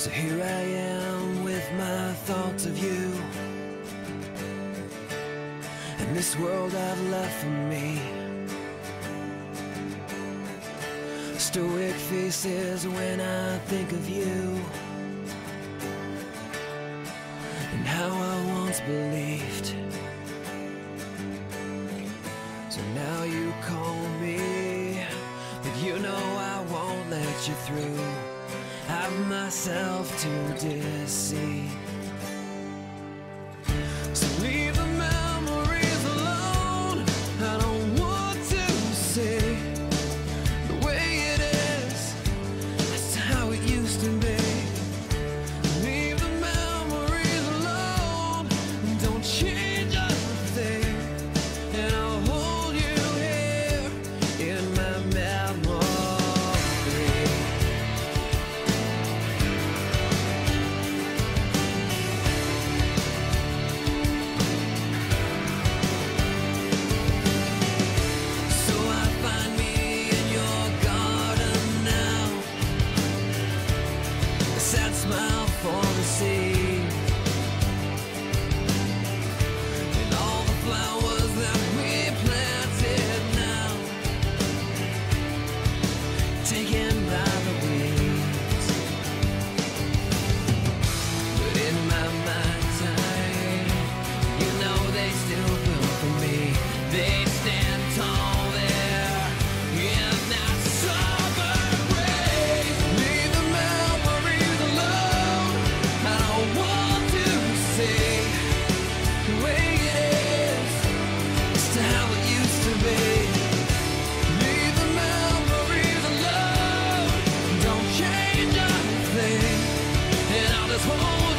So here I am with my thoughts of you, and this world I've left for me. Stoic faces when I think of you, and how I once believed. So now you call me, but you know I won't let you through. I've myself to deceive. So leave the memories alone. I don't want to see the way it is. That's how it used to be. Leave the memories alone. Don't change a thing, and I'll hold you here in my memory. Sad smile for the sea, and all the flowers that we planted now taken by the weeds. But in my mind's eye, you know they still built for me. They stand tall there in that summer rain. Leave the memories alone. I don't want to see the way it is. It's to how it used to be. Leave the memories alone. Don't change a thing, and I'll just hold